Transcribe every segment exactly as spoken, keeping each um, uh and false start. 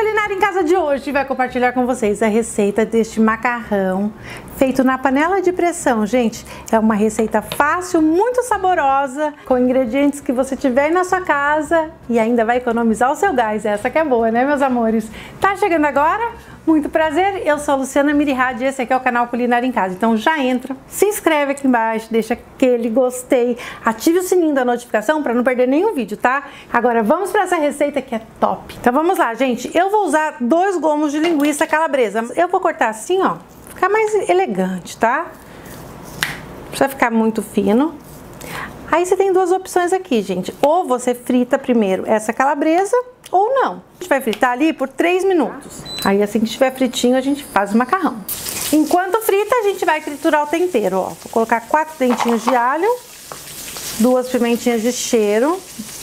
Culinária em Casa de hoje vai compartilhar com vocês a receita deste macarrão feito na panela de pressão. Gente, é uma receita fácil, muito saborosa, com ingredientes que você tiver aí na sua casa e ainda vai economizar o seu gás. Essa que é boa, né, meus amores? Tá chegando agora? Muito prazer, eu sou a Luciana Mirihad e esse aqui é o canal Culinária em Casa. Então já entra, se inscreve aqui embaixo, deixa aquele gostei, ative o sininho da notificação para não perder nenhum vídeo, tá? Agora vamos para essa receita que é top. Então vamos lá, gente. Eu vou usar dois gomos de linguiça calabresa. Eu vou cortar assim, ó, ficar mais elegante, tá? Não precisa ficar muito fino. Aí você tem duas opções aqui, gente. Ou você frita primeiro essa calabresa, ou não. A gente vai fritar ali por três minutos. Aí assim que estiver fritinho, a gente faz o macarrão. Enquanto frita, a gente vai triturar o tempero, ó. Vou colocar quatro dentinhos de alho, duas pimentinhas de cheiro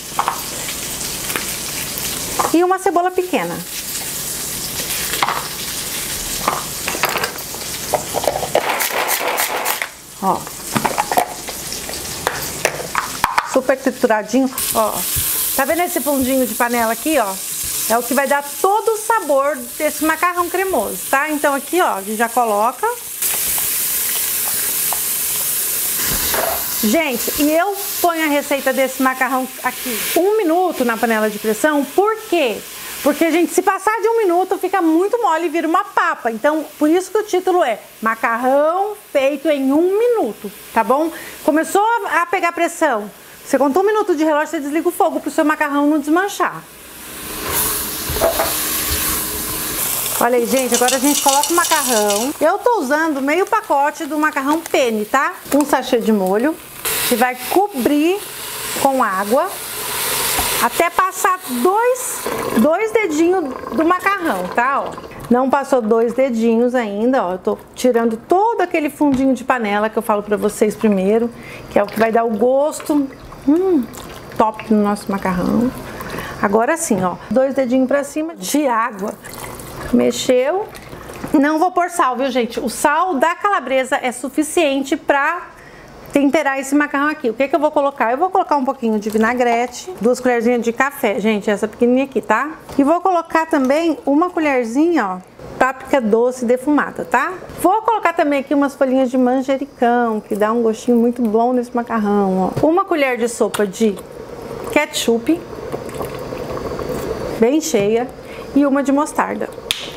e uma cebola pequena. Ó. Super trituradinho, ó. Tá vendo esse fundinho de panela aqui, ó? É o que vai dar todo o sabor desse macarrão cremoso, tá? Então aqui, ó, a gente já coloca. Gente, e eu ponho a receita desse macarrão aqui um minuto na panela de pressão, por quê? Porque, gente, se passar de um minuto, fica muito mole e vira uma papa. Então, por isso que o título é Macarrão Feito em um Minuto, tá bom? Começou a pegar pressão. Você contou um minuto de relógio, você desliga o fogo para o seu macarrão não desmanchar. Olha aí, gente, agora a gente coloca o macarrão. Eu tô usando meio pacote do macarrão penne, tá? Um sachê de molho. Você vai cobrir com água até passar dois, dois dedinhos do macarrão, tá? Ó. Não passou dois dedinhos ainda, ó. Eu tô tirando todo aquele fundinho de panela que eu falo pra vocês primeiro, que é o que vai dar o gosto hum, top no nosso macarrão. Agora sim, ó, dois dedinhos pra cima de água. Mexeu. Não vou pôr sal, viu, gente? O sal da calabresa é suficiente pra temperar esse macarrão aqui. O que que eu vou colocar? Eu vou colocar um pouquinho de vinagrete, duas colherzinhas de café, gente, essa pequenininha aqui, tá? E vou colocar também uma colherzinha, ó, páprica doce defumada, tá? Vou colocar também aqui umas folhinhas de manjericão, que dá um gostinho muito bom nesse macarrão, ó. Uma colher de sopa de ketchup, bem cheia, e uma de mostarda.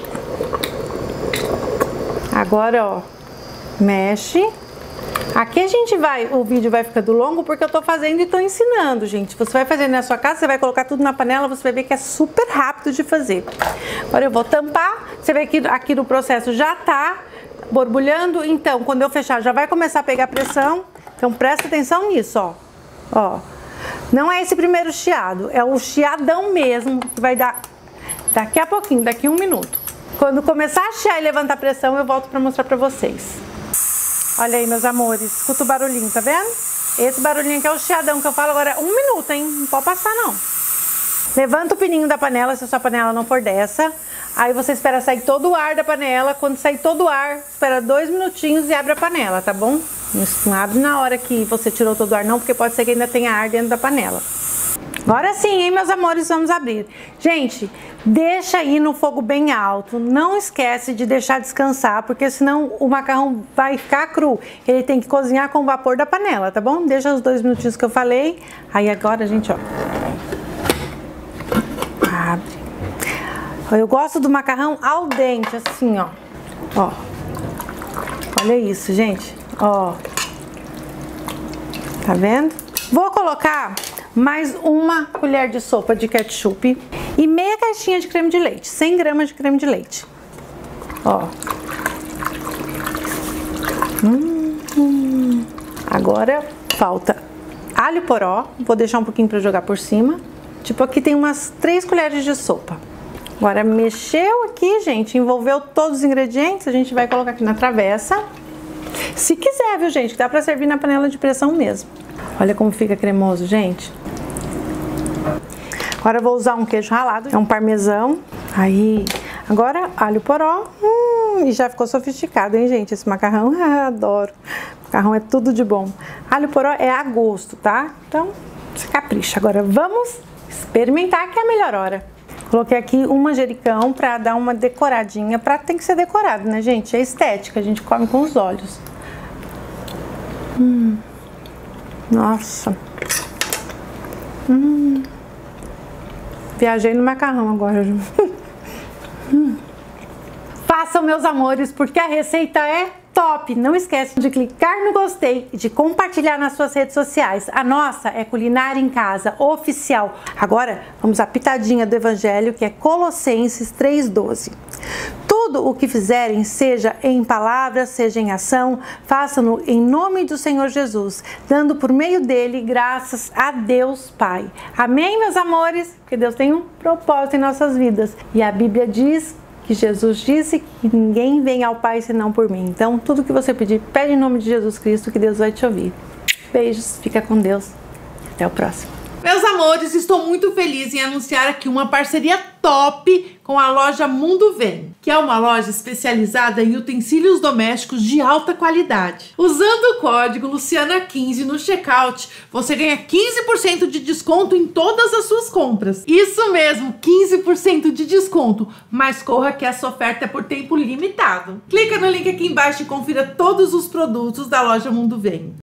Agora, ó, mexe. Aqui a gente vai, o vídeo vai ficando longo porque eu tô fazendo e tô ensinando, gente. Você vai fazer na sua casa, você vai colocar tudo na panela, você vai ver que é super rápido de fazer. Agora eu vou tampar, você vê que aqui no processo já tá borbulhando, então quando eu fechar já vai começar a pegar pressão. Então presta atenção nisso, ó. Ó. Não é esse primeiro chiado, é o chiadão mesmo, que vai dar daqui a pouquinho, daqui a um minuto. Quando começar a chiar e levantar pressão, eu volto pra mostrar pra vocês. Olha aí, meus amores, escuta o barulhinho, tá vendo? Esse barulhinho aqui é o chiadão que eu falo agora, um minuto, hein? Não pode passar, não. Levanta o pininho da panela, se a sua panela não for dessa. Aí você espera sair todo o ar da panela. Quando sair todo o ar, espera dois minutinhos e abre a panela, tá bom? Não abre na hora que você tirou todo o ar, não, porque pode ser que ainda tenha ar dentro da panela. Agora sim, hein, meus amores, vamos abrir. Gente, deixa aí no fogo bem alto. Não esquece de deixar descansar, porque senão o macarrão vai ficar cru. Ele tem que cozinhar com o vapor da panela, tá bom? Deixa os dois minutinhos que eu falei. Aí agora, gente, ó. Abre. Eu gosto do macarrão al dente, assim, ó. Ó. Olha isso, gente. Ó. Tá vendo? Vou colocar mais uma colher de sopa de ketchup e meia caixinha de creme de leite, cem gramas de creme de leite. Ó. Hum, hum. Agora falta alho poró, vou deixar um pouquinho para jogar por cima. Tipo, aqui tem umas três colheres de sopa. Agora mexeu aqui, gente, envolveu todos os ingredientes, a gente vai colocar aqui na travessa. Se quiser, viu, gente, dá para servir na panela de pressão mesmo. Olha como fica cremoso, gente. Agora eu vou usar um queijo ralado, é um parmesão. Aí, agora alho poró. Hum, e já ficou sofisticado, hein, gente? Esse macarrão, ah, adoro. Macarrão é tudo de bom. Alho poró é a gosto, tá? Então, você capricha. Agora vamos experimentar, que é a melhor hora. Coloquei aqui um manjericão pra dar uma decoradinha. Prato tem que ser decorado, né, gente? É estética, a gente come com os olhos. Hum. Nossa. Hum. Viajei no macarrão agora. hum. Façam, meus amores, porque a receita é top! Não esquece de clicar no gostei e de compartilhar nas suas redes sociais. A nossa é Culinária em Casa Oficial. Agora, vamos à pitadinha do Evangelho, que é Colossenses três, doze. Tudo o que fizerem, seja em palavra, seja em ação, façam-no em nome do Senhor Jesus, dando por meio dele graças a Deus Pai. Amém, meus amores? Porque Deus tem um propósito em nossas vidas. E a Bíblia diz que Jesus disse que ninguém vem ao Pai senão por mim. Então, tudo que você pedir, pede em nome de Jesus Cristo, que Deus vai te ouvir. Beijos, fica com Deus. Até o próximo. Meus amores, estou muito feliz em anunciar aqui uma parceria top com a loja Mundo Vem, que é uma loja especializada em utensílios domésticos de alta qualidade. Usando o código Luciana quinze no checkout, você ganha quinze por cento de desconto em todas as suas compras. Isso mesmo, quinze por cento de desconto, mas corra que essa oferta é por tempo limitado. Clica no link aqui embaixo e confira todos os produtos da loja Mundo Vem.